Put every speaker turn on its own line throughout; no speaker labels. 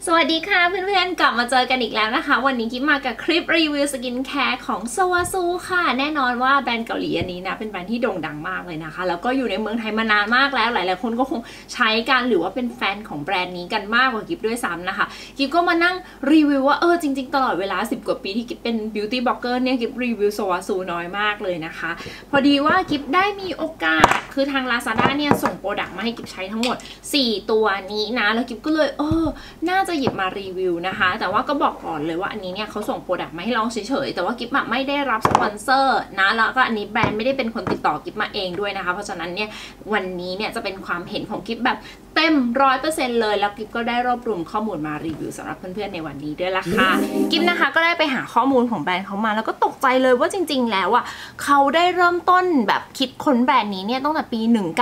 สวัสดีค่ะเพื่อนๆกลับมาเจอกันอีกแล้วนะคะวันนี้กิ๊บมากับคลิปรีวิวสกินแคร์ของโซวาซูค่ะแน่นอนว่าแบรนด์เกาหลีอันนี้นะเป็นแบรนด์ที่โด่งดังมากเลยนะคะแล้วก็อยู่ในเมืองไทยมานานมากแล้วหลายๆคนก็คงใช้กันหรือว่าเป็นแฟนของแบรนด์นี้กันมากกว่ากิ๊บด้วยซ้ำนะคะกิ๊บก็มานั่งรีวิวว่าจริงๆตลอดเวลา10กว่าปีที่กิ๊บเป็นบิวตี้บล็อกเกอร์เนี่ยกิ๊บรีวิวโซวาซูน้อยมากเลยนะคะพอดีว่ากิ๊บได้มีโอกาสคือทาง Lazada เนี่ยส่งโปรดักต์มาให้กิ๊บใช้ทั้งหมด4ตัวนี้นะแล้วกิ๊บก็เลยน่าจะหยิบมารีวิวนะคะแต่ว่าก็บอกก่อนเลยว่าอันนี้เนี่ยเขาส่งโปรดักต์มาให้ลองเฉยๆแต่ว่ากิ๊บไม่ได้รับสปอนเซอร์นะแล้วก็อันนี้แบรนด์ไม่ได้เป็นคนติดต่อกิ๊บมาเองด้วยนะคะเพราะฉะนั้นเนี่ยวันนี้เนี่ยจะเป็นความเห็นของกิ๊บแบบเต็ม 100% เลยแล้วกิ๊บก็ได้รวบรวมข้อมูลมารีวิวสำหรับเพื่อนๆในวันนี้ด้วยล่ะค่ะกิ๊บนะคะก็ได้ไปหาข้อมูลของแบรนด์เขามาแล้วก็ตกใจเลยว่าจริงๆแล้วอ่ะเขาได้เริ่มต้นแบบคิดค้นแบรนด์นี้เนี่ยตั้งแต่ปี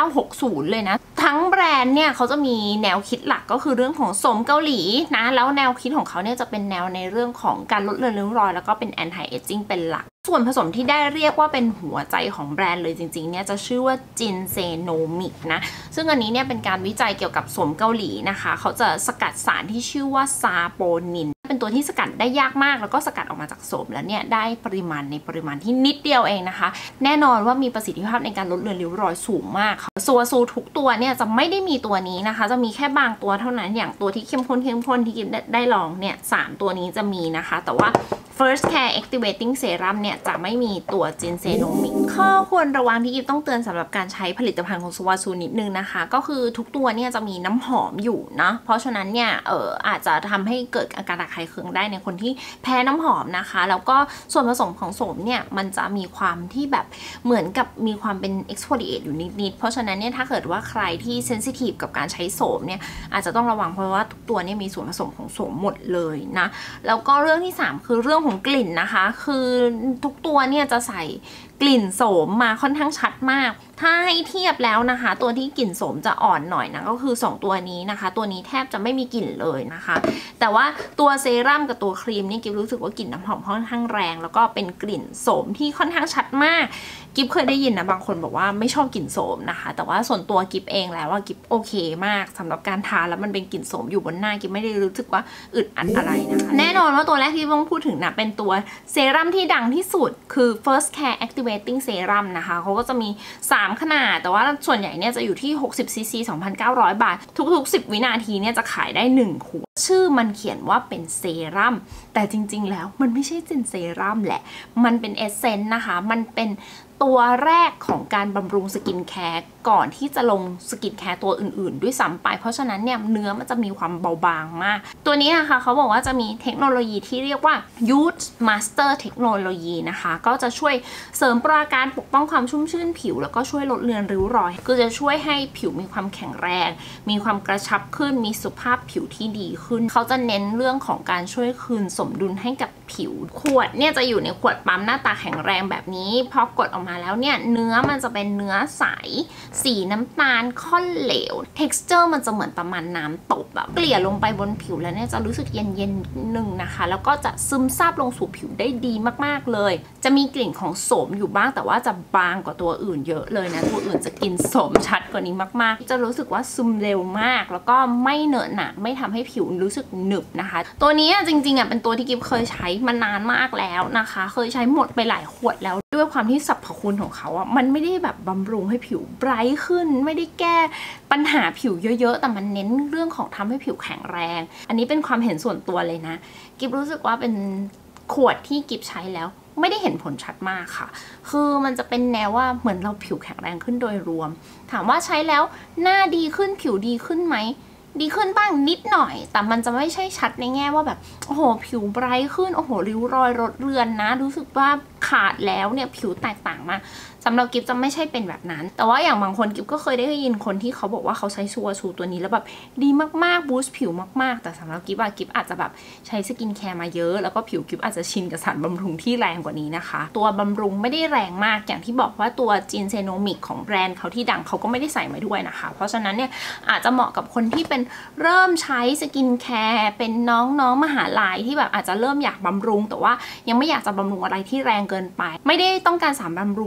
1960เลยนะทั้งแบรนด์เนี่ยเขาจะมีแนวคิดหลักก็คือเรื่องของโสมเกาหลีนะแล้วแนวคิดของเขาเนี่ยจะเป็นแนวในเรื่องของการลดเลือนริ้วรอยแล้วก็เป็น anti aging เป็นหลักส่วนผสมที่ได้เรียกว่าเป็นหัวใจของแบรนด์เลยจริงๆเนี่ยจะชื่อว่าจินเซโนมิกนะซึ่งอันนี้เนี่ยเป็นการวิจัยเกี่ยวกับโสมเกาหลีนะคะเขาจะสกัดสารที่ชื่อว่าซาโปนินเป็นตัวที่สกัดได้ยากมากแล้วก็สกัดออกมาจากโสมแล้วเนี่ยได้ปริมาณที่นิดเดียวเองนะคะแน่นอนว่ามีประสิทธิภาพในการลดเลือนริ้วรอยสูงมากค่ะโซวาซูทุกตัวเนี่ยจะไม่ได้มีตัวนี้นะคะจะมีแค่บางตัวเท่านั้นอย่างตัวที่เข้มข้นที่กินได้ลองเนี่ย3ตัวนี้จะมีนะคะแต่ว่า First Care Activating Serum เนี่ยจะไม่มีตัวจินเซโนมิกข้อควรระวังที่กิ๊บต้องเตือนสำหรับการใช้ผลิตภัณฑ์ของโซวาซูนิดนึงนะคะก็คือทุกตัวเนี่ยจะมีน้ำหอมอยู่นะเพราะฉะนั้นเนี่ยอาจจะทำให้เกิดอาการระคายเคืองได้ในคนที่แพ้น้ำหอมนะคะแล้วก็ส่วนผสมของโสมเนี่ยมันจะมีความที่แบบเหมือนกับมีความเป็น exfoliate อยู่นิดๆเพราะฉะนั้นเนี่ยถ้าเกิดว่าใครที่ sensitive กับการใช้โสมเนี่ยอาจจะต้องระวังเพราะว่าทุกตัวเนี่ยมีส่วนผสมของโสมหมดเลยนะแล้วก็เรื่องที่3คือเรื่องของกลิ่นนะคะคือทุกตัวเนี่ยจะใส่กลิ่นโสมมาค่อนข้างชัดมากถ้าให้เทียบแล้วนะคะตัวที่กลิ่นโสมจะอ่อนหน่อยนะก็คือ2ตัวนี้นะคะตัวนี้แทบจะไม่มีกลิ่นเลยนะคะแต่ว่าตัวเซรั่มกับตัวครีมนี่กิ๊บรู้สึกว่ากลิ่นน้ำหอมค่อนข้างแรงแล้วก็เป็นกลิ่นโสมที่ค่อนข้างชัดมากกิ๊บเคยได้ยินนะบางคนบอกว่าไม่ชอบกลิ่นโสมนะคะแต่ว่าส่วนตัวกิ๊บเองแล้วว่ากิ๊บโอเคมากสำหรับการทาแล้วมันเป็นกลิ่นโสมอยู่บนหน้ากิ๊บไม่ได้รู้สึกว่าอึดอัดอะไรนะคะแน่นอนว่าตัวแรกที่ต้องพูดถึงนะเป็นตัวเซรั่มที่ดังที่สุดคือ First Care Activating Serum นะคะเขาก็จะมี3ขนาดแต่ว่าส่วนใหญ่เนี่ยจะอยู่ที่60 cc 2,900 บาททุกๆ10วินาทีเนี่ยจะขายได้1ขวดชื่อมันเขียนว่าเป็นเซรั่มแต่จริงๆแล้วมันไม่ใช่เซรั่มแหละมันเป็นเอสเซนต์นะคะมันเป็นตัวแรกของการบำรุงสกินแคร์ก่อนที่จะลงสกินแคร์ตัวอื่นๆด้วยซ้ำไปเพราะฉะนั้นเนี่ยเนื้อมันจะมีความเบาบางมากตัวนี้นะคะเขาบอกว่าจะมีเทคโนโลยีที่เรียกว่า Youth Master Technology นะคะก็จะช่วยเสริมปราการปกป้องความชุ่มชื่นผิวแล้วก็ช่วยลดเลือนริ้วรอยก็จะช่วยให้ผิวมีความแข็งแรงมีความกระชับขึ้นมีสุขภาพผิวที่ดีขึ้นเขาจะเน้นเรื่องของการช่วยคืนสมดุลให้กับผิวขวดเนี่ยจะอยู่ในขวดปั๊มหน้าตาแข็งแรงแบบนี้พอกดออกมาแล้วเนี่ยเนื้อมันจะเป็นเนื้อใสสีน้ำตาลค่อนเหลว texture มันจะเหมือนประมาณน้ำตบแบบเกลี่ยลงไปบนผิวแล้วเนี่ยจะรู้สึกเย็นๆนึงนะคะแล้วก็จะซึมซาบลงสู่ผิวได้ดีมากๆเลยจะมีกลิ่นของโสมอยู่บ้างแต่ว่าจะบางกว่าตัวอื่นเยอะเลยนะตัวอื่นจะกินโสมชัดกว่านี้มากๆจะรู้สึกว่าซึมเร็วมากแล้วก็ไม่เหนอะหนะไม่ทำให้ผิวรู้สึกหนึบนะคะตัวนี้จริงๆเป็นตัวที่กิ๊บเคยใช้มานานมากแล้วนะคะเคยใช้หมดไปหลายขวดแล้วด้วยความที่สรรพคุณของเขามันไม่ได้แบบบำรุงให้ผิวไบรท์ขึ้นไม่ได้แก้ปัญหาผิวเยอะๆแต่มันเน้นเรื่องของทำให้ผิวแข็งแรงอันนี้เป็นความเห็นส่วนตัวเลยนะกิ๊บรู้สึกว่าเป็นขวดที่กิ๊บใช้แล้วไม่ได้เห็นผลชัดมากค่ะคือมันจะเป็นแนวว่าเหมือนเราผิวแข็งแรงขึ้นโดยรวมถามว่าใช้แล้วหน้าดีขึ้นผิวดีขึ้นไหมดีขึ้นบ้างนิดหน่อยแต่มันจะไม่ใช่ชัดในแง่ว่าแบบโอ้โหผิวไบรท์ขึ้นโอ้โหริ้วรอยลดเลือนนะรู้สึกว่าขาดแล้วเนี่ยผิวแตกต่างมากสำหรับกิ๊บจะไม่ใช่เป็นแบบนั้นแต่ว่าอย่างบางคนกิ๊บก็เคยได้ยินคนที่เขาบอกว่าเขาใช้ซัวชูตัวนี้แล้วแบบดีมากๆบูสต์ผิวมากๆแต่สำหรับกิ๊บอาจจะแบบใช้สกินแคร์มาเยอะแล้วก็ผิวกิ๊บอาจจะชินกับสารบำรุงที่แรงกว่านี้นะคะตัวบำรุงไม่ได้แรงมากอย่างที่บอกว่าตัวจินเซโนมิกของแบรนด์เขาที่ดังเขาก็ไม่ได้ใส่มาด้วยนะคะเพราะฉะนั้นเนี่ยอาจจะเหมาะกับคนที่เป็นเริ่มใช้สกินแคร์เป็นน้องๆมหาลัยที่แบบอาจจะเริ่มอยากบำรุงแต่ว่ายังไม่อยากจะบำรุงอะไรที่แรงเกินไปไม่ได้ต้องการสารบำรุงที่เข้ม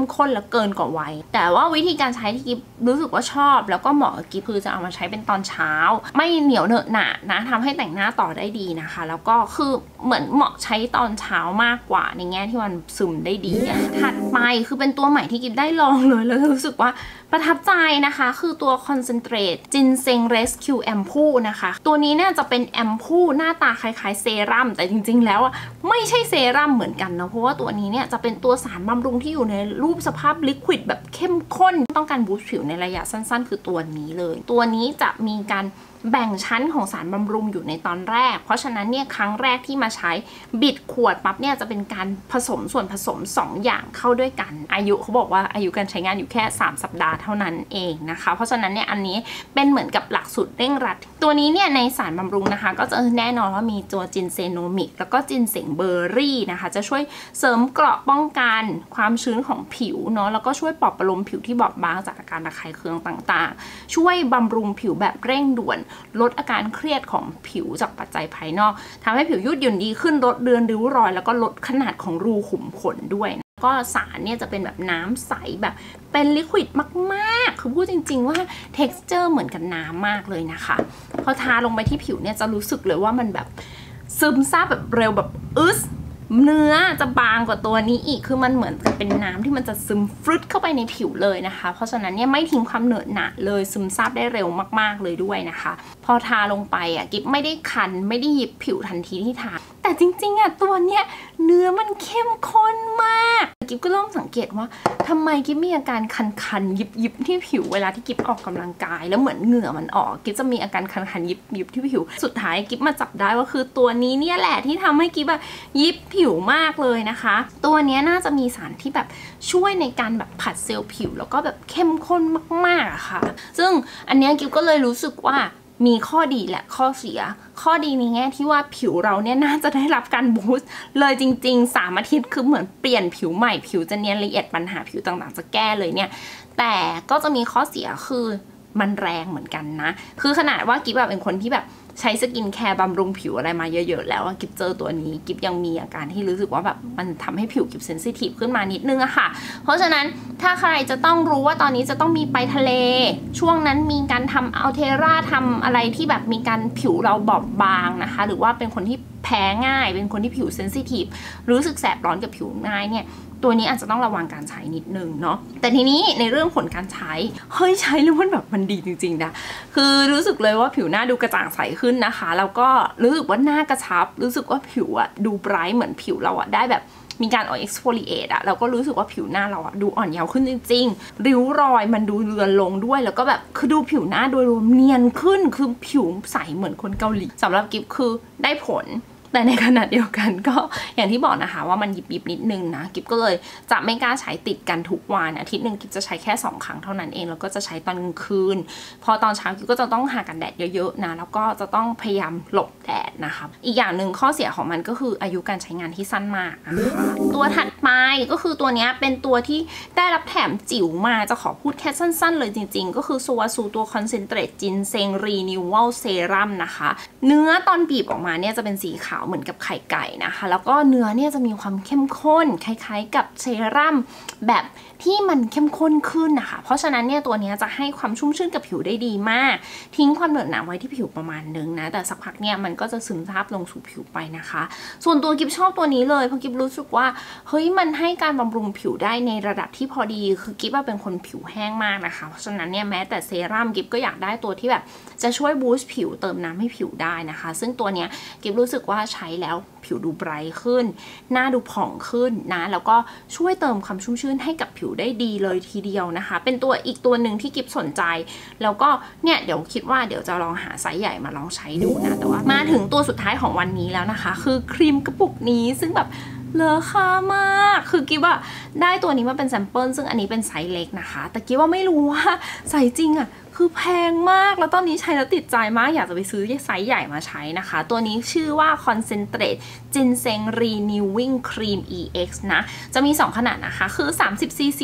ข้นและเกินกว่าวัยแต่ว่าวิธีการใช้ที่กิฟรู้สึกว่าชอบแล้วก็เหมาะกับกิฟคือจะเอามาใช้เป็นตอนเช้าไม่เหนียวเหนอะหนะนะทำให้แต่งหน้าต่อได้ดีนะคะแล้วก็คือเหมือนเหมาะใช้ตอนเช้ามากกว่าในแง่ที่มันซึมได้ดีถัดไปคือเป็นตัวใหม่ที่กิฟได้ลองเลยแล้วรู้สึกว่าประทับใจนะคะคือตัว Concentrate Ginseng Rescue Ampoule นะคะตัวนี้เนี่ยจะเป็นแอมพูหน้าตาคล้ายๆเซรั่มแต่จริงๆแล้วไม่ใช่เซรั่มเหมือนกันนะเพราะว่าตัวนี้เนี่ยจะเป็นตัวสารบำรุงที่อยู่ในรูปสภาพลิควิดแบบเข้มข้นต้องการบูสต์ผิวในระยะสั้นๆคือตัวนี้เลยตัวนี้จะมีการแบ่งชั้นของสารบำรุงอยู่ในตอนแรกเพราะฉะนั้นเนี่ยครั้งแรกที่มาใช้บิดขวดปั๊บเนี่ยจะเป็นการผสมส่วนผสม2อย่างเข้าด้วยกันอายุเขาบอกว่าอายุการใช้งานอยู่แค่3สัปดาห์เท่านั้นเองนะคะเพราะฉะนั้นเนี่ยอันนี้เป็นเหมือนกับหลักสูตรเร่งรัดตัวนี้เนี่ยในสารบำรุงนะคะก็จะแน่นอนว่ามีตัวจินเซโนมิกแล้วก็จินเสงเบอร์รี่นะคะจะช่วยเสริมเกราะป้องกันความชื้นของผิวเนาะแล้วก็ช่วยปลอบประโลมผิวที่บอบบางจากอาการระคายเคืองต่างๆช่วยบำรุงผิวแบบเร่งด่วนลดอาการเครียดของผิวจากปัจจัยภายนอกทำให้ผิวยืดหยุ่นดีขึ้นลดเลือนริ้วรอยแล้วก็ลดขนาดของรูขุมขนด้วยก็สารเนี่ยจะเป็นแบบน้ำใสแบบเป็นลิควิดมากๆคือพูดจริงๆว่า texture เหมือนกับน้ำมากเลยนะคะพอทาลงไปที่ผิวเนี่ยจะรู้สึกเลยว่ามันแบบซึมซาบแบบเร็วแบบเนื้อจะบางกว่าตัวนี้อีกคือมันเหมือนกับเป็นน้ำที่มันจะซึมฟรุตเข้าไปในผิวเลยนะคะเพราะฉะนั้นเนี่ยไม่ทิ้งความเหนอะหนะเลยซึมซาบได้เร็วมากๆเลยด้วยนะคะพอทาลงไปกิ๊บไม่ได้คันไม่ได้หยิบผิวทันทีที่ทาแต่จริงๆตัวเนี้ยเนื้อมันเข้มข้นมากกิ๊บก็เริ่มสังเกตว่าทำไมกิ๊บมีอาการคันๆยิบที่ผิวเวลาที่กิ๊บออกกำลังกายแล้วเหมือนเหงื่อมันออกกิ๊บจะมีอาการคันๆยิบที่ผิวสุดท้ายกิ๊บมาจับได้ว่าคือตัวนี้เนี่ยแหละที่ทำให้กิ๊บยิบผิวมากเลยนะคะตัวนี้น่าจะมีสารที่แบบช่วยในการแบบผัดเซลล์ผิวแล้วก็แบบเข้มข้นมากๆอะค่ะซึ่งอันนี้กิ๊บก็เลยรู้สึกว่ามีข้อดีและข้อเสียข้อดีในแง่ที่ว่าผิวเราเนี่ยน่าจะได้รับการบูสต์เลยจริงๆ3 อาทิตย์คือเหมือนเปลี่ยนผิวใหม่ผิวจะเนียนละเอียดปัญหาผิวต่างๆจะแก้เลยเนี่ยแต่ก็จะมีข้อเสียคือมันแรงเหมือนกันนะคือขนาดว่ากิ๊บแบบเป็นคนที่แบบใช้สกินแคร์บำรุงผิวอะไรมาเยอะๆแล้วกิ๊บเจอตัวนี้กิ๊บยังมีอาการที่รู้สึกว่าแบบมันทำให้ผิวกิ๊บเซนซิทีฟขึ้นมานิดนึงอะค่ะเพราะฉะนั้นถ้าใครจะต้องรู้ว่าตอนนี้จะต้องมีไปทะเลช่วงนั้นมีการทำอัลเทราทำอะไรที่แบบมีการผิวเราบอบบางนะคะหรือว่าเป็นคนที่แพ้ง่ายเป็นคนที่ผิวเซนซิทีฟรู้สึกแสบร้อนกับผิวง่ายเนี่ยตัวนี้อาจจะต้องระวังการใช้นิดนึงเนาะแต่ทีนี้ในเรื่องผลการใช้เฮ้ยใช้แล้วมันแบบมันดีจริงๆนะคือรู้สึกเลยว่าผิวหน้าดูกระจ่างใสขึ้นนะคะแล้วก็รู้สึกว่าหน้ากระชับรู้สึกว่าผิวดูไบรท์เหมือนผิวเราได้แบบมีการexfoliate เราก็รู้สึกว่าผิวหน้าเราดูอ่อนเยาว์ขึ้นจริงๆริ้วรอยมันดูเลือนลงด้วยแล้วก็แบบคือดูผิวหน้าโดยรวมเนียนขึ้นคือผิวใสเหมือนคนเกาหลีสำหรับกิ๊บคือได้ผลแต่ในขณะเดียวกันก็อย่างที่บอกนะคะว่ามันยิบนิดนึงนะกิ๊บก็เลยจะไม่กล้าใช้ติดกันทุกวันอาทิตย์นึงกิ๊บจะใช้แค่2 ครั้งเท่านั้นเองแล้วก็จะใช้ตอนกลางคืนพอตอนเช้ากิ๊บก็จะต้องหากันแดดเยอะๆนะแล้วก็จะต้องพยายามหลบแดดนะคะอีกอย่างหนึ่งข้อเสียของมันก็คืออายุการใช้งานที่สั้นมากนะคะตัวถัดไปก็คือตัวนี้เป็นตัวที่ได้รับแถมจิ๋วมาจะขอพูดแค่สั้นๆเลยจริงๆก็คือโซวาซูตัว Concentrate Ginseng Renewal Serum นะคะเนื้อตอนบีบออกมาเนี่ยจะเป็นสีขาวเหมือนกับไข่ไก่นะคะแล้วก็เนื้อเนี่ยจะมีความเข้มข้นคล้ายๆกับเซรั่มแบบที่มันเข้มข้นขึ้นนะคะเพราะฉะนั้นเนี่ยตัวนี้จะให้ความชุ่มชื่นกับผิวได้ดีมากทิ้งความเหนอะหนะไว้ที่ผิวประมาณนึงนะแต่สักพักเนี่ยมันก็จะซึมซาบลงสู่ผิวไปนะคะส่วนตัวกิ๊บชอบตัวนี้เลยเพราะกิ๊บรู้สึกว่าเฮ้ยมันให้การบำรุงผิวได้ในระดับที่พอดีคือกิ๊บเป็นคนผิวแห้งมากนะคะเพราะฉะนั้นเนี่ยแม้แต่เซรั่มกิ๊บก็อยากได้ตัวที่แบบจะช่วยบูสต์ผิวเติมน้ำให้ผิวได้นะคะซึ่งตัวเนี้ยกิ๊บรู้สึกว่าใช้แล้วผิวดูไบรท์ขึ้นหน้าดูผ่องขึ้นนะแล้วก็ช่วยเติมความชุ่มชื่นให้กับผิวได้ดีเลยทีเดียวนะคะเป็นตัวอีกตัวหนึ่งที่กิ๊บสนใจแล้วก็เนี่ยเดี๋ยวคิดว่าเดี๋ยวจะลองหาไซส์ใหญ่มาลองใช้ดูนะแต่ว่ามาถึงตัวสุดท้ายของวันนี้แล้วนะคะคือครีมกระปุกนี้ซึ่งแบบเลอค่ามากคือกิ๊บได้ตัวนี้มาเป็นแซมเปิลซึ่งอันนี้เป็นไซส์เล็กนะคะแต่กิ๊บไม่รู้ว่าไซส์จริงคือแพงมากแล้วตอนนี้ใช้แล้วติดใจมากอยากจะไปซื้อไซส์ใหญ่มาใช้นะคะตัวนี้ชื่อว่า Concentrate Ginseng Renewing Cream EX นะจะมี2ขนาดนะคะคือ 30cc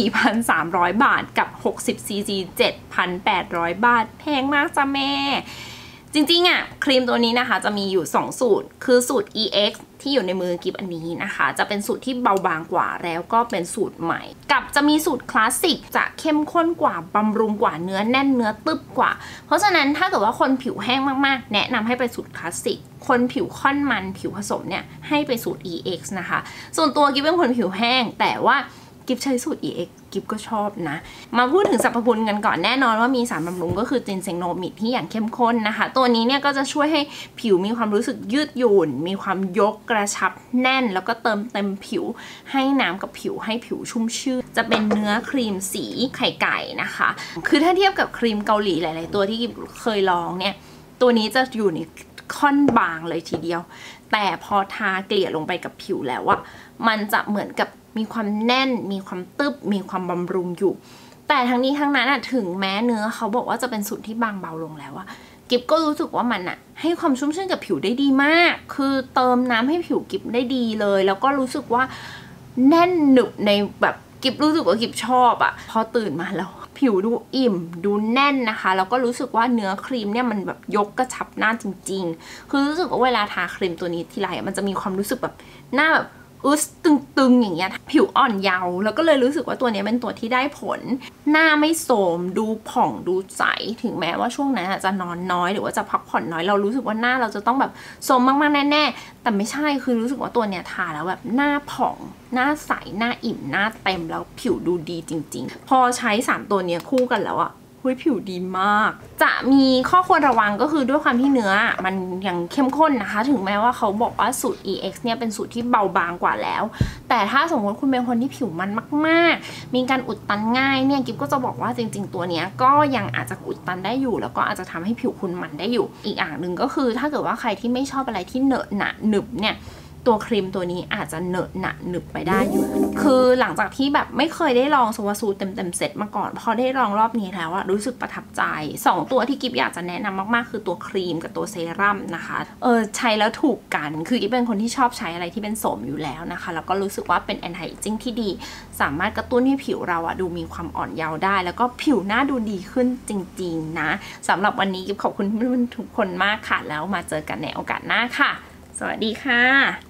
4,300 บาทกับ 60cc 7,800 บาทแพงมากจ้ะแม่จริงๆอ่ะครีมตัวนี้นะคะจะมีอยู่2สูตรคือสูตร EX ที่อยู่ในมือกิฟอันนี้นะคะจะเป็นสูตรที่เบาบางกว่าแล้วก็เป็นสูตรใหม่กับจะมีสูตรคลาสสิกจะเข้มข้นกว่าบำรุงกว่าเนื้อแน่นเนื้อตึบกว่าเพราะฉะนั้นถ้าเกิดว่าคนผิวแห้งมากๆแนะนำให้ไปสูตรคลาสสิกคนผิวค่อนมันผิวผสมเนี่ยให้ไปสูตร EX นะคะส่วนตัวกิฟเป็นคนผิวแห้งแต่ว่ากิฟใช้สูตร EX กิฟก็ชอบนะมาพูดถึงสรรพคุณกันก่อนแน่นอนว่ามีสารบำรุงก็คือจินเซงโนมิดที่อย่างเข้มข้นนะคะตัวนี้เนี่ยก็จะช่วยให้ผิวมีความรู้สึกยืดหยุ่นมีความยกกระชับแน่นแล้วก็เติมเต็มผิวให้น้ำกับผิวให้ผิวชุ่มชื่นจะเป็นเนื้อครีมสีไข่ไก่นะคะคือถ้าเทียบกับครีมเกาหลีหลายๆตัวที่กิฟเคยลองเนี่ยตัวนี้จะอยู่ในค่อนบางเลยทีเดียวแต่พอทาเกลี่ยลงไปกับผิวแล้วอะมันจะเหมือนกับมีความแน่นมีความตึบมีความบำรุงอยู่แต่ทั้งนี้ทั้งนั้นอะถึงแม้เนื้อเขาบอกว่าจะเป็นสูตรที่บางเบาลงแล้วอะกิฟก็รู้สึกว่ามันอะให้ความชุ่มชื่นกับผิวได้ดีมากคือเติมน้ำให้ผิวกิฟได้ดีเลยแล้วก็รู้สึกว่าแน่นหนึบในแบบกิฟรู้สึกว่ากิฟชอบอะพอตื่นมาแล้วผิวดูอิ่มดูแน่นนะคะแล้วก็รู้สึกว่าเนื้อครีมเนี่ยมันแบบยกกระชับหน้าจริงๆคือรู้สึกว่าเวลาทาครีมตัวนี้ทีไรมันจะมีความรู้สึกแบบหน้าแบบตึงๆอย่างเงี้ยผิวอ่อนเยาว์แล้วก็เลยรู้สึกว่าตัวนี้เป็นตัวที่ได้ผลหน้าไม่โทรมดูผ่องดูใสถึงแม้ว่าช่วงนั้นจะนอนน้อยหรือว่าจะพักผ่อนน้อยเรารู้สึกว่าหน้าเราจะต้องแบบโทรมมากๆแน่ๆแต่ไม่ใช่คือรู้สึกว่าตัวเนี้ยทาแล้วแบบหน้าผ่องหน้าใสหน้าอิ่มหน้าเต็มแล้วผิวดูดีจริงๆพอใช้3ตัวเนี้ยคู่กันแล้วอะผิวดีมากจะมีข้อควรระวังก็คือด้วยความที่เนื้อมันยังเข้มข้นนะคะถึงแม้ว่าเขาบอกว่าสูตร EX เนี่ยเป็นสูตรที่เบาบางกว่าแล้วแต่ถ้าสมมติคุณเป็นคนที่ผิวมันมากๆมีการอุดตันง่ายเนี่ยกิ๊บก็จะบอกว่าจริงๆตัวเนี้ยก็ยังอาจจะอุดตันได้อยู่แล้วก็อาจจะทำให้ผิวคุณมันได้อยู่อีกอย่างหนึ่งก็คือถ้าเกิดว่าใครที่ไม่ชอบอะไรที่เหนอะหนะหนึบเนี่ยตัวครีมตัวนี้อาจจะเหนอะหนะหนึบไปได้อยู่คือหลังจากที่แบบไม่เคยได้ลองโซวาซูเต็มเซตมาก่อนพอได้ลองรอบนี้แล้วอะรู้สึกประทับใจ2ตัวที่กิ๊บอยากจะแนะนำมากๆคือตัวครีมกับตัวเซรั่มนะคะใช้แล้วถูกกันคือกิ๊บเป็นคนที่ชอบใช้อะไรที่เป็นโสมอยู่แล้วนะคะแล้วก็รู้สึกว่าเป็นแอนตี้เอจจิ้งที่ดีสามารถกระตุ้นให้ผิวเราอะดูมีความอ่อนเยาว์ได้แล้วก็ผิวหน้าดูดีขึ้นจริงๆนะสำหรับวันนี้กิ๊บขอบคุณเพื่อนๆทุกคนมากค่ะแล้วมาเจอกันในโอกาสหน้าค่ะสวัสดีค่ะ